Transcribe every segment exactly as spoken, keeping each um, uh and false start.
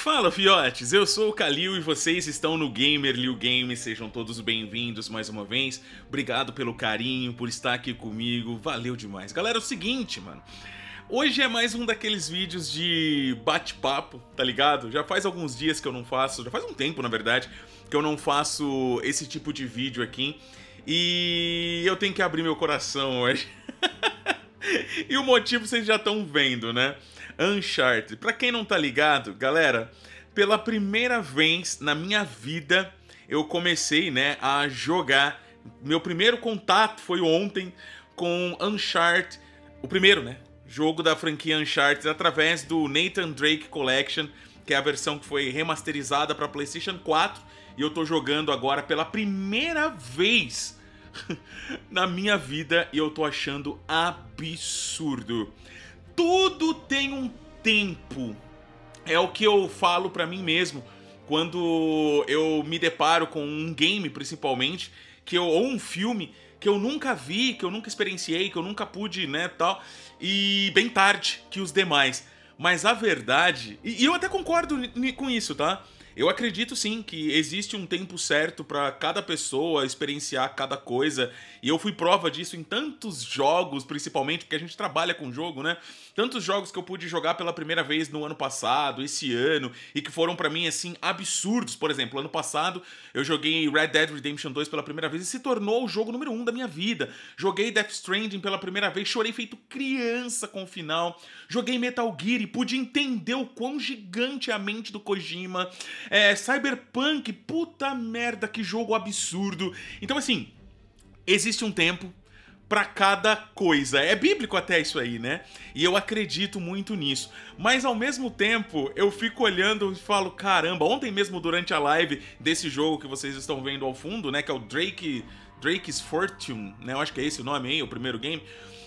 Fala, fiotes! Eu sou o Kalil e vocês estão no Gamer Liu Games. Sejam todos bem-vindos mais uma vez. Obrigado pelo carinho, por estar aqui comigo. Valeu demais. Galera, é o seguinte, mano. Hoje é mais um daqueles vídeos de bate-papo, tá ligado? Já faz alguns dias que eu não faço, já faz um tempo, na verdade, que eu não faço esse tipo de vídeo aqui. E eu tenho que abrir meu coração hoje. E o motivo vocês já estão vendo, né? Uncharted. Pra quem não tá ligado, galera, pela primeira vez na minha vida eu comecei, né, a jogar. Meu primeiro contato foi ontem com Uncharted, o primeiro, né, jogo da franquia Uncharted, através do Nathan Drake Collection, que é a versão que foi remasterizada para PlayStation quatro, e eu tô jogando agora pela primeira vez na minha vida e eu tô achando absurdo. Tudo tem um tempo. É o que eu falo pra mim mesmo quando eu me deparo com um game, principalmente, que eu, ou um filme que eu nunca vi, que eu nunca experienciei, que eu nunca pude, né, tal, e bem tarde que os demais. Mas a verdade, e eu até concordo com isso, tá? Eu acredito sim que existe um tempo certo pra cada pessoa experienciar cada coisa. E eu fui prova disso em tantos jogos, principalmente porque a gente trabalha com jogo, né? Tantos jogos que eu pude jogar pela primeira vez no ano passado, esse ano, e que foram pra mim, assim, absurdos. Por exemplo, ano passado eu joguei Red Dead Redemption dois pela primeira vez e se tornou o jogo número um da minha vida. Joguei Death Stranding pela primeira vez, chorei feito criança com o final. Joguei Metal Gear e pude entender o quão gigante é a mente do Kojima. É, Cyberpunk, puta merda, que jogo absurdo. Então, assim, existe um tempo pra cada coisa. É bíblico até isso aí, né? E eu acredito muito nisso. Mas, ao mesmo tempo, eu fico olhando e falo, caramba, ontem mesmo durante a live desse jogo que vocês estão vendo ao fundo, né, que é o Drake, Drake's Fortune, né, eu acho que é esse o nome aí, o primeiro game.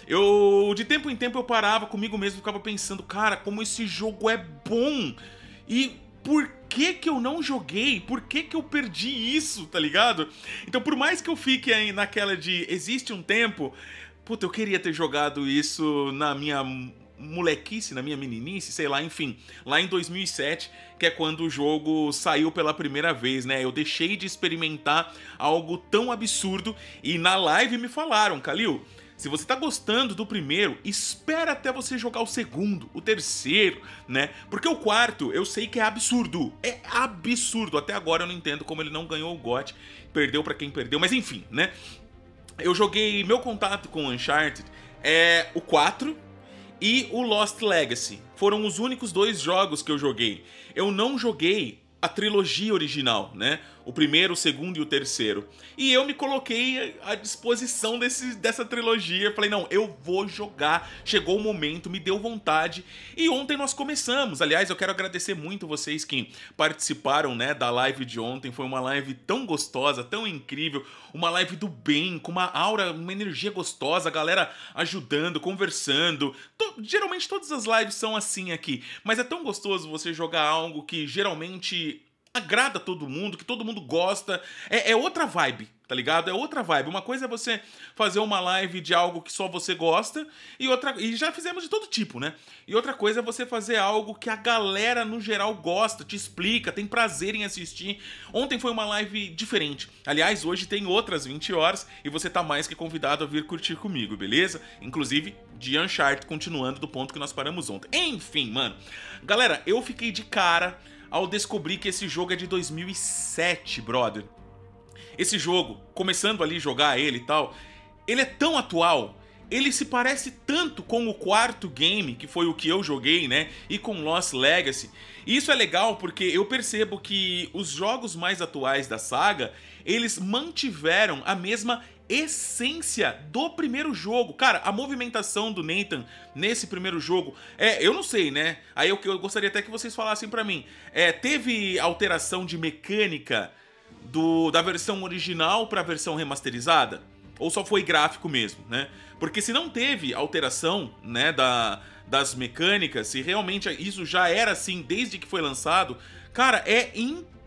Eu, de tempo em tempo, eu parava comigo mesmo e ficava pensando, cara, como esse jogo é bom. E por que que eu não joguei? Por que que eu perdi isso, tá ligado? Então, por mais que eu fique aí naquela de existe um tempo, puta, eu queria ter jogado isso na minha molequice, na minha meninice, sei lá, enfim, lá em dois mil e sete, que é quando o jogo saiu pela primeira vez, né? Eu deixei de experimentar algo tão absurdo e na live me falaram, Kalil, se você tá gostando do primeiro, espera até você jogar o segundo, o terceiro, né? Porque o quarto, eu sei que é absurdo. É absurdo. Até agora eu não entendo como ele não ganhou o G O T. Perdeu pra quem perdeu, mas enfim, né? Eu joguei... Meu contato com o Uncharted é o quatro e o Lost Legacy. Foram os únicos dois jogos que eu joguei. Eu não joguei a trilogia original, né? O primeiro, o segundo e o terceiro. E eu me coloquei à disposição desse, dessa trilogia. Falei, não, eu vou jogar. Chegou o momento, me deu vontade. E ontem nós começamos. Aliás, eu quero agradecer muito vocês que participaram, né, da live de ontem. Foi uma live tão gostosa, tão incrível. Uma live do bem, com uma aura, uma energia gostosa. A galera ajudando, conversando. To- geralmente todas as lives são assim aqui. Mas é tão gostoso você jogar algo que geralmente agrada todo mundo, que todo mundo gosta. É, é outra vibe, tá ligado? É outra vibe. Uma coisa é você fazer uma live de algo que só você gosta, e outra, e já fizemos de todo tipo, né? E outra coisa é você fazer algo que a galera no geral gosta, te explica, tem prazer em assistir. Ontem foi uma live diferente. Aliás, hoje tem outras vinte horas e você tá mais que convidado a vir curtir comigo, beleza? Inclusive de Uncharted, continuando do ponto que nós paramos ontem. Enfim, mano. Galera, eu fiquei de cara ao descobrir que esse jogo é de dois mil e sete, brother. Esse jogo, começando ali a jogar ele e tal, ele é tão atual, ele se parece tanto com o quarto game, que foi o que eu joguei, né, e com Lost Legacy. E isso é legal porque eu percebo que os jogos mais atuais da saga, eles mantiveram a mesma essência do primeiro jogo. Cara, a movimentação do Nathan nesse primeiro jogo, é, eu não sei, né? Aí eu, eu gostaria até que vocês falassem pra mim. É, teve alteração de mecânica do, da versão original pra versão remasterizada? Ou só foi gráfico mesmo, né? Porque se não teve alteração, né, da, das mecânicas, se realmente isso já era assim desde que foi lançado, cara, é incrível.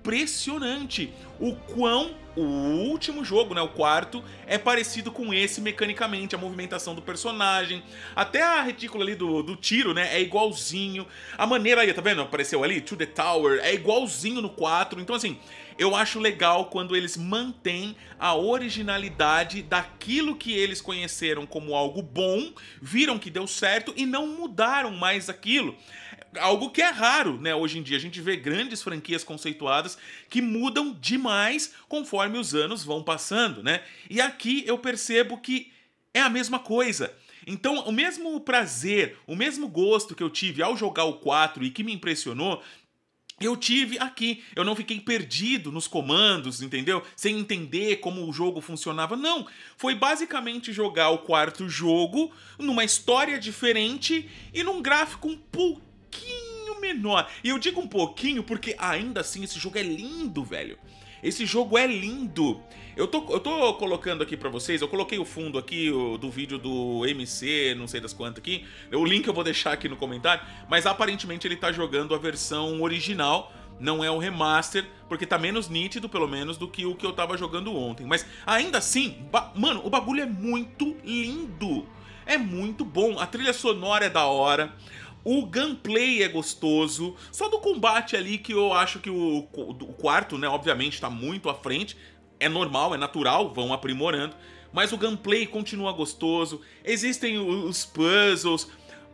impressionante o quão o último jogo, né, o quarto, é parecido com esse mecanicamente, a movimentação do personagem, até a retícula ali do, do tiro, né, é igualzinho, a maneira aí, tá vendo, apareceu ali, To The Tower, é igualzinho no quatro, então assim, eu acho legal quando eles mantêm a originalidade daquilo que eles conheceram como algo bom, viram que deu certo e não mudaram mais aquilo. Algo que é raro, né? Hoje em dia a gente vê grandes franquias conceituadas que mudam demais conforme os anos vão passando, né? E aqui eu percebo que é a mesma coisa. Então, o mesmo prazer, o mesmo gosto que eu tive ao jogar o quatro e que me impressionou, eu tive aqui. Eu não fiquei perdido nos comandos, entendeu? Sem entender como o jogo funcionava. Não, foi basicamente jogar o quarto jogo numa história diferente e num gráfico um pouco pouquinho menor. E eu digo um pouquinho porque ainda assim esse jogo é lindo, velho. Esse jogo é lindo. Eu tô, eu tô colocando aqui pra vocês, eu coloquei o fundo aqui o, do vídeo do M C, não sei das quantas aqui. O link eu vou deixar aqui no comentário. Mas aparentemente ele tá jogando a versão original, não é o remaster, porque tá menos nítido, pelo menos, do que o que eu tava jogando ontem. Mas ainda assim, mano, o bagulho é muito lindo. É muito bom. A trilha sonora é da hora. O gameplay é gostoso, só do combate ali que eu acho que o, o quarto, né, obviamente tá muito à frente, é normal, é natural, vão aprimorando, mas o gameplay continua gostoso, existem os puzzles,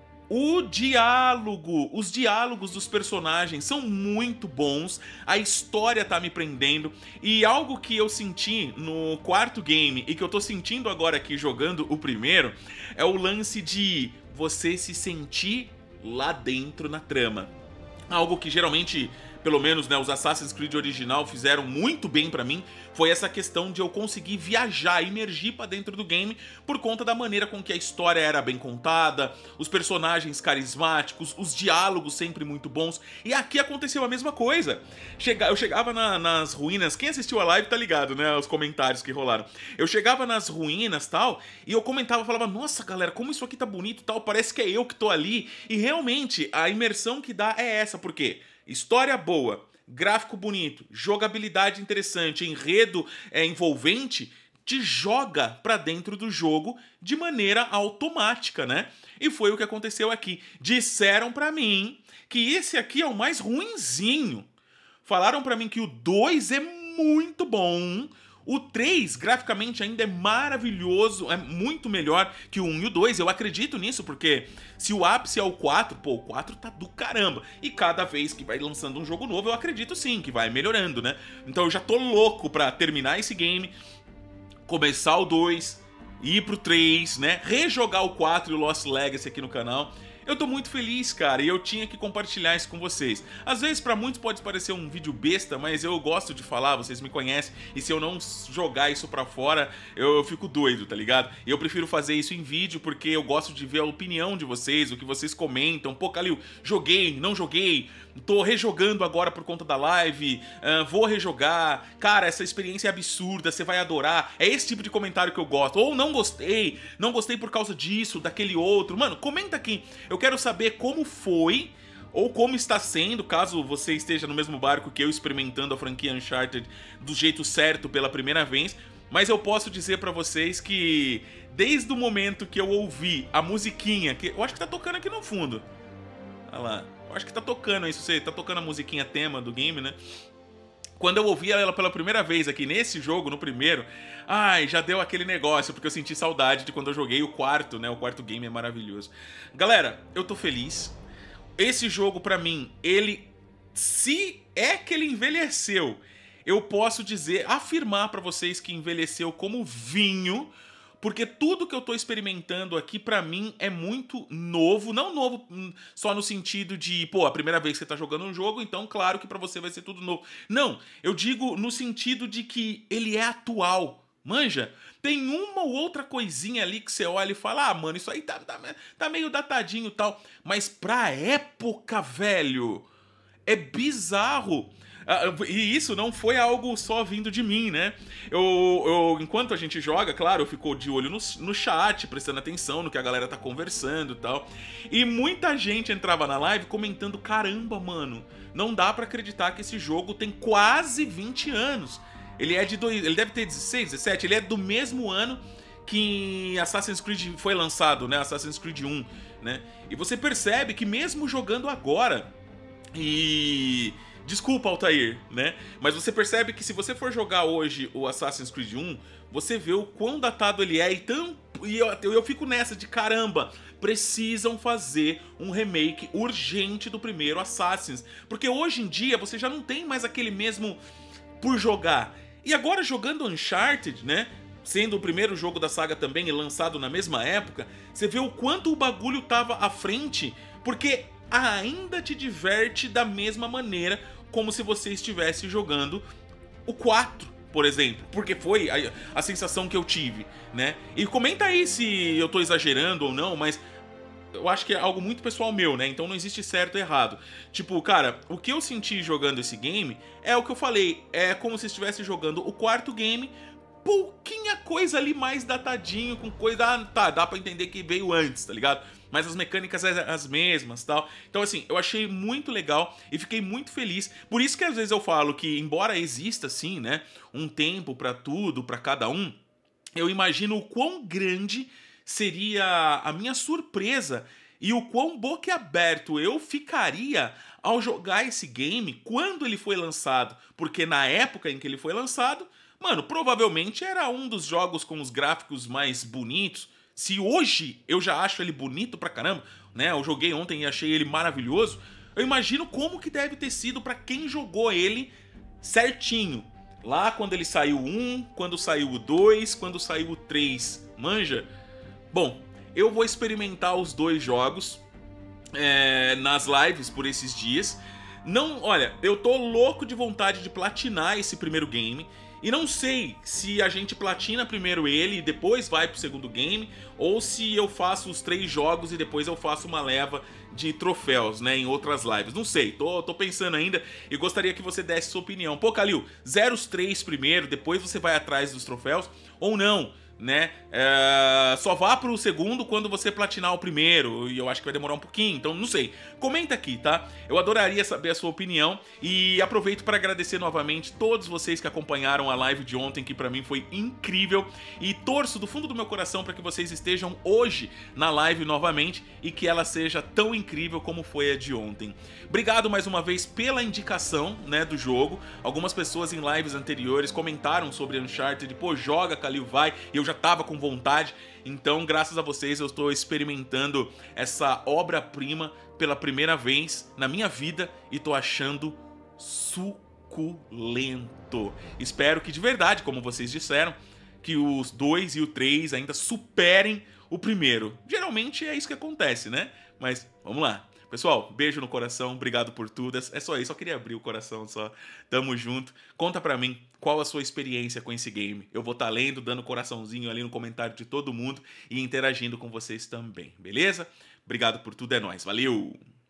o diálogo, os diálogos dos personagens são muito bons, a história tá me prendendo, e algo que eu senti no quarto game e que eu tô sentindo agora aqui jogando o primeiro, é o lance de você se sentir lá dentro na trama. Algo que geralmente, pelo menos, né, os Assassin's Creed original fizeram muito bem pra mim, foi essa questão de eu conseguir viajar, imergir pra dentro do game por conta da maneira com que a história era bem contada, os personagens carismáticos, os diálogos sempre muito bons, e aqui aconteceu a mesma coisa. Chega, eu chegava na, nas ruínas, quem assistiu a live tá ligado, né, os comentários que rolaram. Eu chegava nas ruínas tal, e eu comentava, falava, nossa galera, como isso aqui tá bonito tal, parece que é eu que tô ali, e realmente a imersão que dá é essa, porque história boa, gráfico bonito, jogabilidade interessante, enredo é, envolvente, te joga pra dentro do jogo de maneira automática, né? E foi o que aconteceu aqui. Disseram pra mim que esse aqui é o mais ruinzinho. Falaram pra mim que o dois é muito bom. O três, graficamente, ainda é maravilhoso, é muito melhor que o um e o dois, eu acredito nisso, porque se o ápice é o quatro, pô, o quatro tá do caramba. E cada vez que vai lançando um jogo novo, eu acredito sim, que vai melhorando, né? Então eu já tô louco pra terminar esse game, começar o dois, ir pro três, né? Rejogar o quatro e o Lost Legacy aqui no canal. Eu tô muito feliz, cara, e eu tinha que compartilhar isso com vocês. Às vezes pra muitos pode parecer um vídeo besta, mas eu gosto de falar, vocês me conhecem, e se eu não jogar isso pra fora, eu, eu fico doido, tá ligado? E eu prefiro fazer isso em vídeo porque eu gosto de ver a opinião de vocês, o que vocês comentam. Pô, Kalil, joguei, não joguei, tô rejogando agora por conta da live, uh, vou rejogar, cara, essa experiência é absurda, você vai adorar. É esse tipo de comentário que eu gosto. Ou não gostei, não gostei por causa disso, daquele outro. Mano, comenta aqui. Eu quero saber como foi ou como está sendo, caso você esteja no mesmo barco que eu, experimentando a franquia Uncharted do jeito certo pela primeira vez. Mas eu posso dizer pra vocês que desde o momento que eu ouvi a musiquinha, que eu acho que tá tocando aqui no fundo. Olha lá. Eu acho que tá tocando isso, você tá tocando a musiquinha tema do game, né? Quando eu ouvi ela pela primeira vez aqui nesse jogo, no primeiro, ai, já deu aquele negócio, porque eu senti saudade de quando eu joguei o quarto, né? O quarto game é maravilhoso. Galera, eu tô feliz. Esse jogo, pra mim, ele... Se é que ele envelheceu, eu posso dizer, afirmar pra vocês que envelheceu como vinho, porque tudo que eu tô experimentando aqui, pra mim, é muito novo. Não novo só no sentido de, pô, a primeira vez que você tá jogando um jogo, então claro que pra você vai ser tudo novo. Não, eu digo no sentido de que ele é atual. Manja? Tem uma ou outra coisinha ali que você olha e fala, ah, mano, isso aí tá, tá, tá meio datadinho e tal. Mas pra época, velho, é bizarro. E isso não foi algo só vindo de mim, né? Eu, eu, enquanto a gente joga, claro, eu fico de olho no, no chat, prestando atenção no que a galera tá conversando e tal. E muita gente entrava na live comentando, caramba, mano, não dá pra acreditar que esse jogo tem quase vinte anos. Ele é de dois, ele deve ter dezesseis, dezessete, ele é do mesmo ano que Assassin's Creed foi lançado, né? Assassin's Creed um, né? E você percebe que mesmo jogando agora, e desculpa, Altair, né? Mas você percebe que se você for jogar hoje o Assassin's Creed um, você vê o quão datado ele é e tão... E eu, eu fico nessa de caramba, precisam fazer um remake urgente do primeiro Assassin's. Porque hoje em dia você já não tem mais aquele mesmo por jogar. E agora jogando Uncharted, né? Sendo o primeiro jogo da saga também e lançado na mesma época, você vê o quanto o bagulho tava à frente, porque ainda te diverte da mesma maneira como se você estivesse jogando o quatro, por exemplo, porque foi a, a sensação que eu tive, né? E comenta aí se eu tô exagerando ou não, mas eu acho que é algo muito pessoal meu, né? Então não existe certo e errado. Tipo, cara, o que eu senti jogando esse game é o que eu falei, é como se estivesse jogando o quarto game, pouquinha coisa ali mais datadinho, com coisa... Ah, tá, dá pra entender que veio antes, tá ligado? Mas as mecânicas é as mesmas, tal. Então, assim, eu achei muito legal e fiquei muito feliz. Por isso que às vezes eu falo que, embora exista, assim, né, um tempo pra tudo, pra cada um, eu imagino o quão grande seria a minha surpresa e o quão boquiaberto eu ficaria ao jogar esse game quando ele foi lançado. Porque na época em que ele foi lançado, mano, provavelmente era um dos jogos com os gráficos mais bonitos. Se hoje eu já acho ele bonito pra caramba, né? Eu joguei ontem e achei ele maravilhoso. Eu imagino como que deve ter sido pra quem jogou ele certinho. Lá quando ele saiu o um, quando saiu o dois, quando saiu o três. Manja? Bom, eu vou experimentar os dois jogos é, nas lives por esses dias. Não, olha, eu tô louco de vontade de platinar esse primeiro game. E não sei se a gente platina primeiro ele e depois vai pro segundo game, ou se eu faço os três jogos e depois eu faço uma leva de troféus, né, em outras lives. Não sei, tô, tô pensando ainda e gostaria que você desse sua opinião. Pô, Kalil, zera os três primeiro, depois você vai atrás dos troféus, ou não? Né? É... Só vá pro segundo quando você platinar o primeiro, e eu acho que vai demorar um pouquinho, então não sei. Comenta aqui, tá? Eu adoraria saber a sua opinião e aproveito para agradecer novamente todos vocês que acompanharam a live de ontem, que pra mim foi incrível, e torço do fundo do meu coração para que vocês estejam hoje na live novamente e que ela seja tão incrível como foi a de ontem. Obrigado mais uma vez pela indicação, né, do jogo. Algumas pessoas em lives anteriores comentaram sobre Uncharted, pô, joga, Kalil, vai, e eu já tava com vontade, então graças a vocês eu estou experimentando essa obra-prima pela primeira vez na minha vida e tô achando suculento. Espero que de verdade, como vocês disseram, que os dois e o três ainda superem o primeiro. Geralmente é isso que acontece, né? Mas vamos lá. Pessoal, beijo no coração, obrigado por tudo. É só isso, só queria abrir o coração, só. Tamo junto. Conta pra mim qual a sua experiência com esse game. Eu vou estar lendo, dando coraçãozinho ali no comentário de todo mundo e interagindo com vocês também, beleza? Obrigado por tudo, é nóis. Valeu!